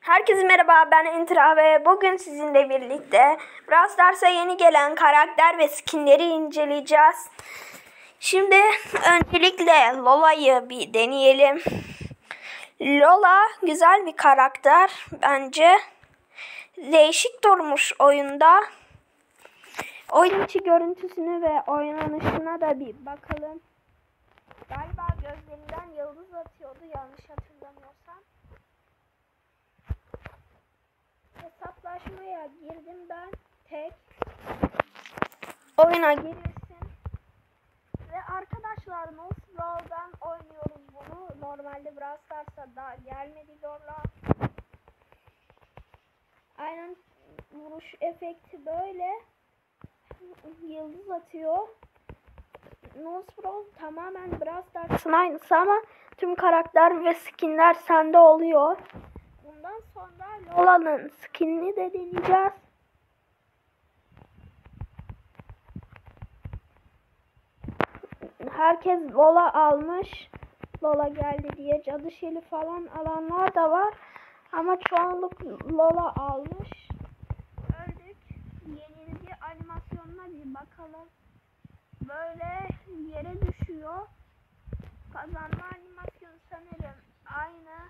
Herkese merhaba, ben Entra ve bugün sizinle birlikte Brawl Stars'a yeni gelen karakter ve skinleri inceleyeceğiz. Şimdi öncelikle Lola'yı bir deneyelim. Lola güzel bir karakter bence. Değişik durmuş oyunda. Oyun içi görüntüsünü ve oynanışına da bir bakalım. Galiba gözlerinden yıldız atıyordu yanlış hatırlamıyorsam. Hesaplaşmaya girdim ben tek. Oyuna girirsin. Ve arkadaşlar Nosbrow'dan oynuyoruz bunu. Normalde Brawl Stars'a daha gelmedi Lola. Aynen vuruş efekti böyle. Yıldız atıyor. Nosbrow tamamen Brawl Stars'ın aynısı ama tüm karakter ve skinler sende oluyor. Bundan sonra Lola'nın skinini de deneyeceğiz. Herkes Lola almış. Lola geldi diye cadı şeli falan alanlar da var. Ama çoğunluk Lola almış. Öldük. Yenilgi animasyonuna bir bakalım. Böyle yere düşüyor. Kazanma animasyonu sanırım aynı.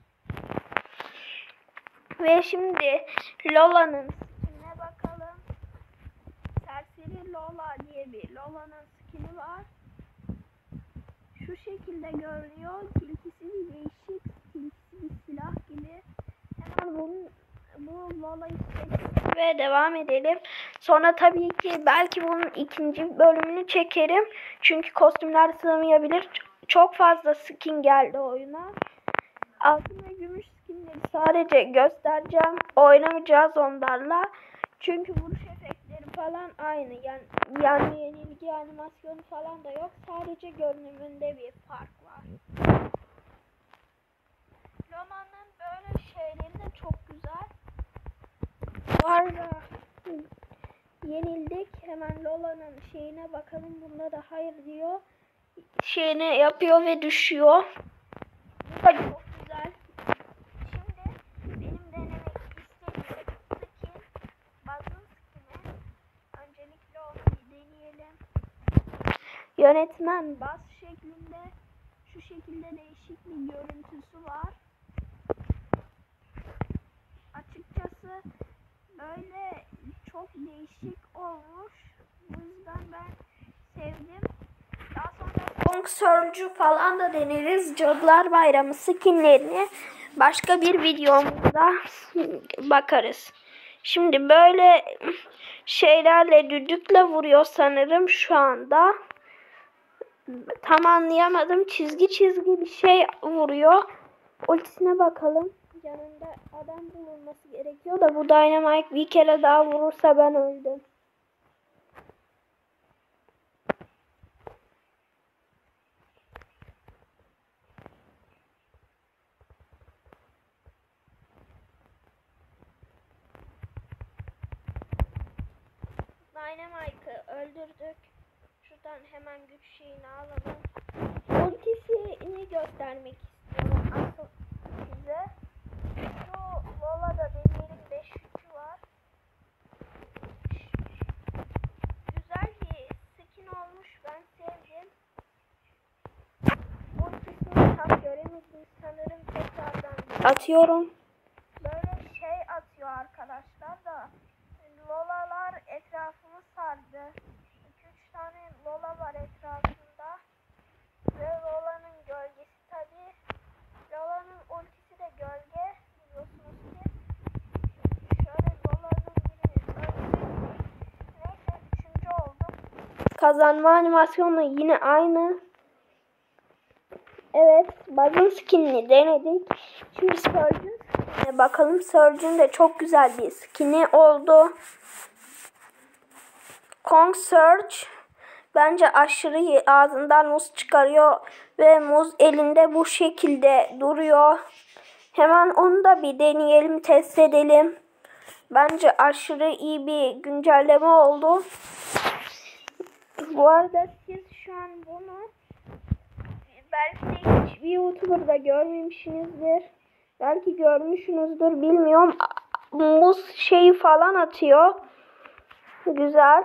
Ve şimdi Lola'nın skinine bakalım. Serseri Lola diye bir Lola'nın skini var. Şu şekilde görünüyor. Tilkisi bir değişik. Tilkisi bir silah gibi. Hemen bu Lola'yı seçelim ve devam edelim. Sonra tabii ki belki bunun ikinci bölümünü çekerim. Çünkü kostümler sığmayabilir. Çok fazla skin geldi oyuna. Altın ve gümüş skinleri sadece göstereceğim. Oynamayacağız onlarla. Çünkü vuruş efektleri falan aynı. Yani yenilgi animasyonu falan da yok. Sadece görünümünde bir fark var. Romanın böyle şeyleri de çok güzel. Bu arada yenildik. Hemen Lola'nın şeyine bakalım. Bunda da hayır diyor. Şeyini yapıyor ve düşüyor. Bu da çok güzel. Şimdi benim denemek istediğim skin Buzz'ın skini. Öncelikle onu bir deneyelim. Yönetmen Buzz şeklinde. Şu şekilde değişik bir görüntüsü var. Açıkçası böyle çok değişik olmuş. Bu yüzden ben sevdim. Daha sonra Kong Surge'u falan da deneriz. Cadılar Bayramı skinlerini başka bir videomuzda bakarız. Şimdi böyle şeylerle düdükle vuruyor sanırım şu anda. Tam anlayamadım. Çizgi bir şey vuruyor. Ultisine bakalım. Yanında adam bulunması gerekiyor da bu Dynamite bir kere daha vurursa ben öldüm. Dynamite'ı öldürdük. Şuradan hemen güç şeyini alalım. Ultisini göstermek istiyorum asıl size. Şu Lola'da deneyelim 5 yükü var. Güzel bir skin olmuş, ben sevdim. Ultisini tam göremedim sanırım, tekrardan atıyorum. Böyle şey atıyor arkadaşlar da. Lola'lar etrafımı sardı. 2-3 tane Lola var etrafında. Ve Lola'nın gölgesi tabi. Lola'nın ultisi de gölge. Biliyorsunuz ki. Şöyle Lola'nın birini öldürelim. Neyse 3. oldum. Kazanma animasyonu yine aynı. Evet, Buzz'ın skinini denedik. Şimdi Surge'ın skinine bakalım. Surge'ın de çok güzel bir skini oldu. Kong Surge bence aşırı iyi. Ağzından muz çıkarıyor ve muz elinde bu şekilde duruyor. Hemen onu da bir deneyelim, test edelim. Bence aşırı iyi bir güncelleme oldu. Bu arada siz şu an bunu belki de hiçbir YouTuber'da görmemişsinizdir. Belki görmüşsünüzdür, bilmiyorum. Muz şeyi falan atıyor. Güzel.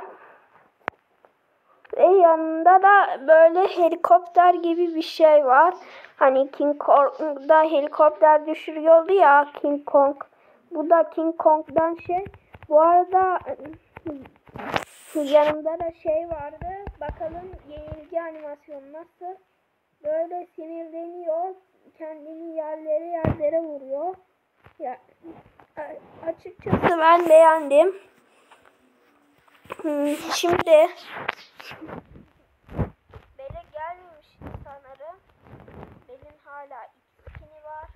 Ve yanında da böyle helikopter gibi bir şey var. Hani King Kong'da helikopter düşürüyordu ya, King Kong. Bu da King Kong'dan şey. Bu arada yanında da şey vardı. Bakalım yenilgi animasyonu nasıl? Böyle sinirleniyor. Kendini yerlere vuruyor. Ya, açıkçası ben beğendim. Şimdi Bele gelmemişti sanırım. Bel'in hala ikini var.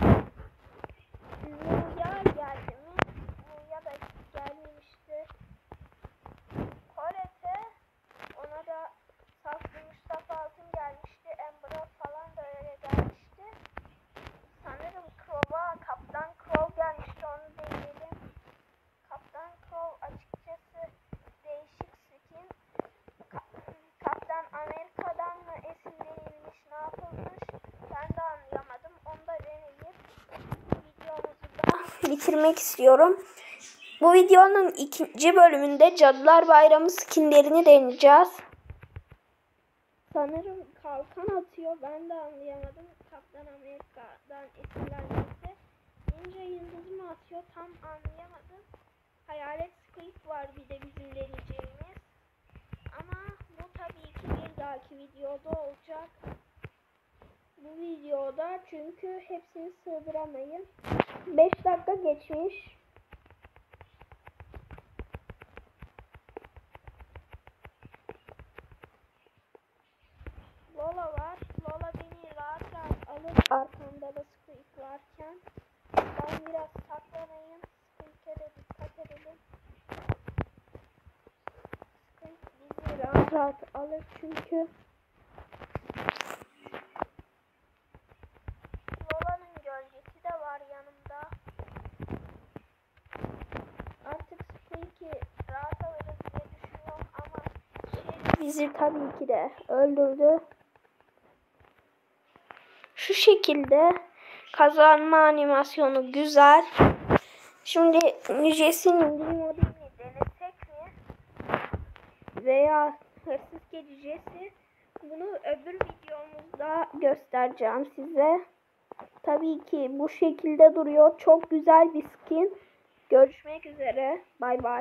Luya geldi mi? Luya da gelmemişti. Koret'e, ona da Saflı Mustafa Altın gelmişti. Embryo falan da öyle gelmişti. Sanırım Crow'a Kaptan Crow gelmişti, onu deneyelim. Kaptan Crow açıkçası değişik skin. Kaptan Amerika'dan mı esinlenilmiş, ne yapılmış ben de anlayamadım. Onu da deneyip videomuzu da bitirmek istiyorum. Bu videonun ikinci bölümünde Cadılar Bayramı skinlerini deneyeceğiz. Sanırım kalkan atıyor, ben de anlayamadım. Kaptan Amerika'dan esinlenmesi. Ninja yıldız mı atıyor, tam anlayamadım. Hayalet Squid var bir de bizim deneyeceğimiz. Ama bu tabii ki bir dahaki videoda olacak. Bu videoda çünkü hepsini sığdıramayız. 5 dakika geçmiş. Lola var. Lola beni rahat alır arkamda da Squeak varken. Ben biraz saklanayım. Squeak'e de dikkat edelim. Squeak bizi rahat alır çünkü. Lola'nın gölgesi de var yanımda. Artık Squeak'i rahat alırız diye düşünüyorum ama bizi tabii ki de öldürdü. Şu şekilde kazanma animasyonu güzel. Şimdi Jesse'nin indirim modülünü denesek mi? Veya hırsız kedi Jesse. Bunu öbür videomuzda göstereceğim size. Tabii ki bu şekilde duruyor. Çok güzel bir skin. Görüşmek üzere. Bay bay.